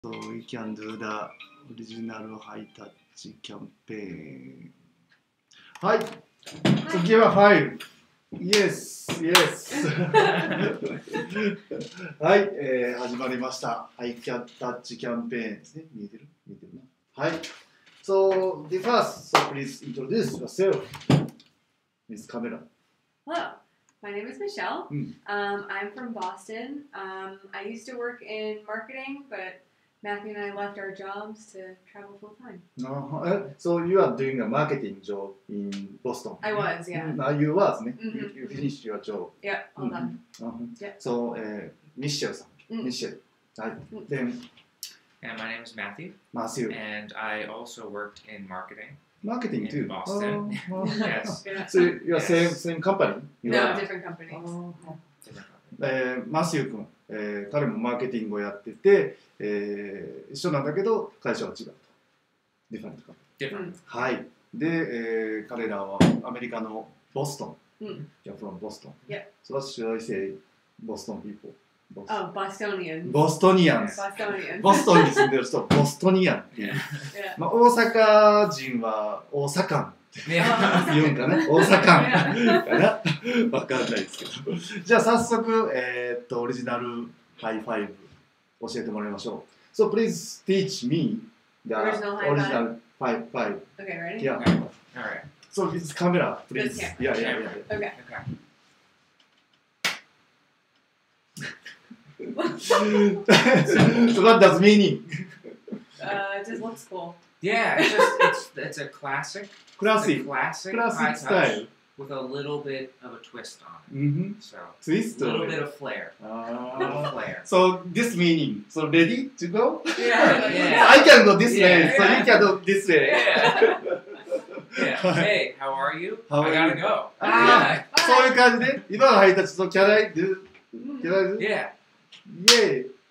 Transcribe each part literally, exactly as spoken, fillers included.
So we can do the original high touch campaign. はい。次はファイル。Yes, yes. はい、えー、始まりました。ハイタッチキャンペーンですね。見えてる？見えてるな。はい。So the first, so please introduce yourself, Miss Camera. Hello, my name is Michelle. Mm. Um, I'm from Boston. Um, I used to work in marketing, but Matthew and I left our jobs to travel full time. Uh, so you are doing a marketing job in Boston. I was, yeah. Mm, you was, ne? Mm-hmm. You, you finished your job. Yeah, all done. Mm-hmm. Yeah. So, uh, Michelle さん。 Mm. Michelle. はい。 Mm. Then, And my name is Matthew. Matthew. And I also worked in marketing. Marketing in too. Boston. Oh, oh. Yes. Yeah. So you are Yes. same same company? You No, are- different companies. Oh. Different company. えー、マシュー君、えー、彼もマーケティングをやってて、えー、一緒なんだけど会社は違うと。ディファレントか。 Different. はい。で、えー、彼らはアメリカのボストン。 Mm. You're from Boston. Yeah. So what should I say? Boston people. Boston. Oh, Bostonians. ボストニアンズ。 Bostonians. ボストンに住んでる人、ボストニアンっていう。 Yeah. まあ、大阪人は大阪って Yeah. 言うんかな、大阪かな、わかんないですけど。じゃあ早速、えー、っとオリジナルハイファイブ教えてもらいましょう。So please teach me the Original high original five five. Okay, ready? Yeah. Okay. All right. So it's camera, please. This Yeah, yeah, camera. yeah. Okay. Okay. So what does meaning? Uh, it just looks cool. Yeah, it's just it's it's a classic. It's a Classic. classic, high Classic touch style. with a little bit of a twist on it. Mm-hmm. So Twist. a little bit of flair. A little Ah. flair. So this meaning. So ready to go? Yeah. Yeah. I can go this Yeah, way, so yeah. you can go this way. Yeah. Yeah. Hey, how are you? How I are gotta you? go. ああ、そういう感じで、今のハイタッチとキャライドゥ、キャライドゥ、 Yeah. イエーイ。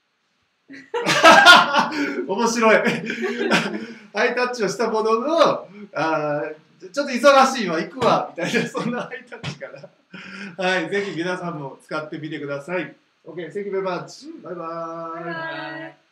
面白い。ハイタッチをしたものの、あーちょっと忙しいわ、行くわ、みたいな、そんなハイタッチかな。はい、ぜひ皆さんも使ってみてください。OK、thank you very much. バイバーイ。 Bye.